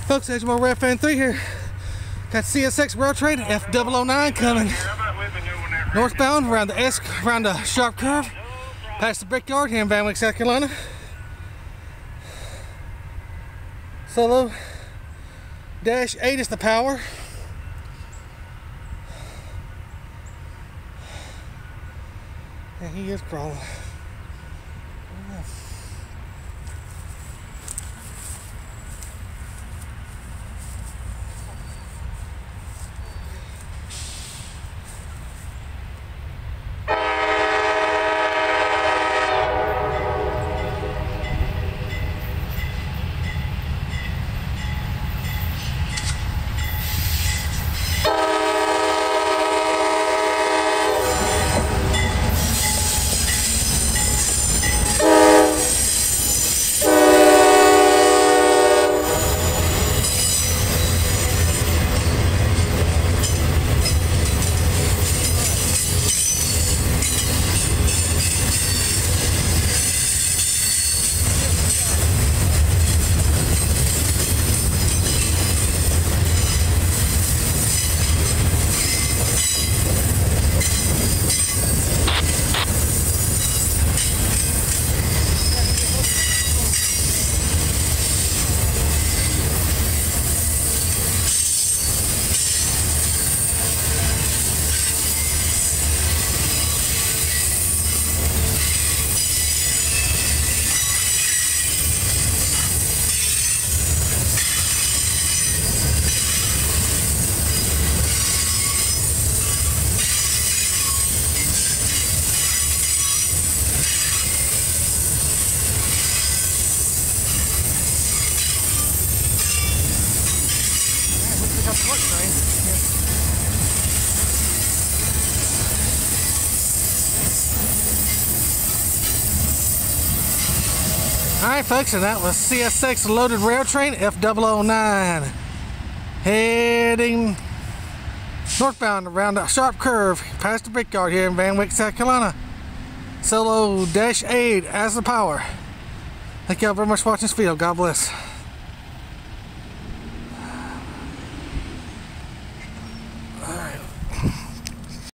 Folks, Edgemore Rev Fan 3 here. Got CSX Rail Train F009 coming northbound around the sharp curve, past the Brickyard here in Van Wyck, South Carolina. Solo -8 is the power. And he is crawling. Alright folks, and that was CSX Loaded Rail Train F009 heading northbound around the sharp curve past the Brickyard here in Van Wyck, South Carolina. Solo -8 as the power. Thank y'all very much for watching this video. God bless.